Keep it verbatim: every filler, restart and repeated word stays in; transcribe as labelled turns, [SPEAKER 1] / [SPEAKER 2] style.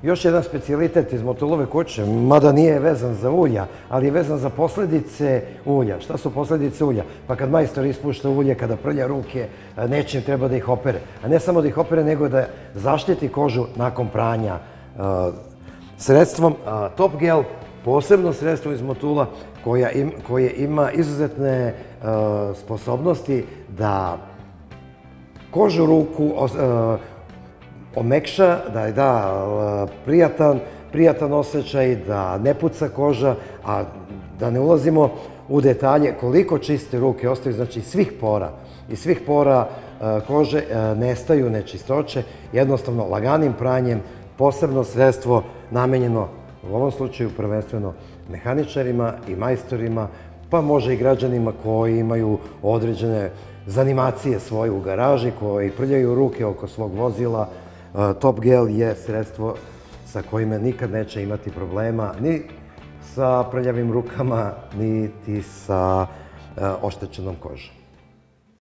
[SPEAKER 1] Još jedan specijalitet iz Motulove kuće, mada nije vezan za ulja, ali je vezan za posljedice ulja. Šta su posljedice ulja? Pa kad majstor ispušta ulje, kada prlja ruke, nečim treba da ih opere. A ne samo da ih opere, nego da zaštiti kožu nakon pranja sredstvom Top Gel, posebno sredstvo iz Motula koje ima izuzetne sposobnosti da kožu ruku omekša, da je da prijatan osjećaj, da ne puca koža, a da ne ulazimo u detalje koliko čiste ruke ostaju, znači svih pora. Iz svih pora kože nestaju nečistoće, jednostavno laganim pranjem, posebno sredstvo namenjeno u ovom slučaju prvenstveno mehaničarima i majstorima, pa može i građanima koji imaju određene zanimacije svoje u garaži, koji prljaju ruke oko svog vozila. Top Gel je sredstvo sa kojima nikad neće imati problema ni sa prljavim rukama, niti sa oštećenom kožom.